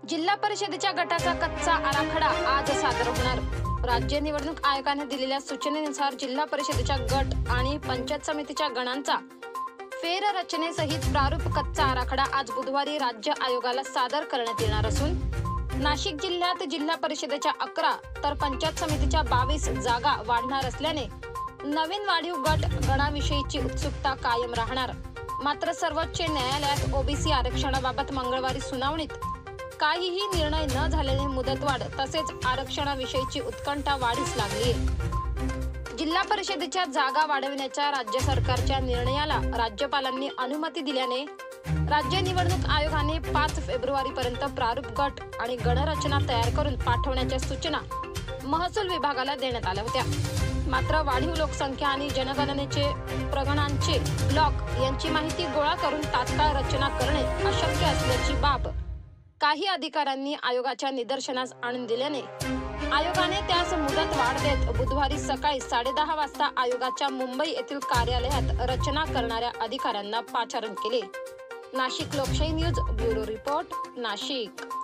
जिल्हा परिषदेच्या गटाचा कच्चा आराखडा आज सादर होणार। राज्य निवडणूक आयोगाने दिलेल्या सूचनेनुसार जिल्हा परिषदेच्या गट आणि पंचायत समितीच्या गणांचा फेररचनेसहित प्रारूप कच्चा आराखडा आज बुधवारी राज्य आयोगाला सादर करण्यात येणार असून नाशिक जिल्ह्यात जिल्हा परिषदेच्या 11 तर पंचायत समितीच्या 22 जागा वाढणार असल्याने नवीन वाढीव गट गणाविषयीची उत्सुकता कायम राहणार। मात्र सर्वोच्च न्यायालयात ओबीसी आरक्षणाबाबत मंगळवारी सुनावणीत काहीही निर्णय न झाल्याने मुदतवाढ तसेच आरक्षणाविषयीची उत्कंठा वाढीस लागली आहे। जिल्हा परिषदेच्या जागा वाढविण्याच्या राज्य सरकारच्या निर्णयाला राज्यपालांनी अनुमती दिल्याने राज्य निवडणूक आयोगाने 5 फेब्रुवारीपर्यंत प्रारूप गट आणि गणरचना तयार करून पाठवण्याच्या सूचना महसूल विभागाला देण्यात आल्या होत्या। मात्र वाढीव लोकसंख्या आणि जनगणनेचे प्रगणांचे ब्लॉक यांची माहिती गोळा करून तात्काळ रचना करणे अशक्य असल्याची बाब काही अधिकाऱ्यांनी आयोगाच्या निदर्शनास आणून दिल्याने आयोगाने त्यास मुदत वाढ देत बुधवारी सकाळी 10:30 वाजता आयोगाच्या मुंबई येथील कार्यालयात रचना करणाऱ्या अधिकाऱ्यांना पाचारण केले। नाशिक लोकशाही न्यूज ब्युरो रिपोर्ट, नाशिक।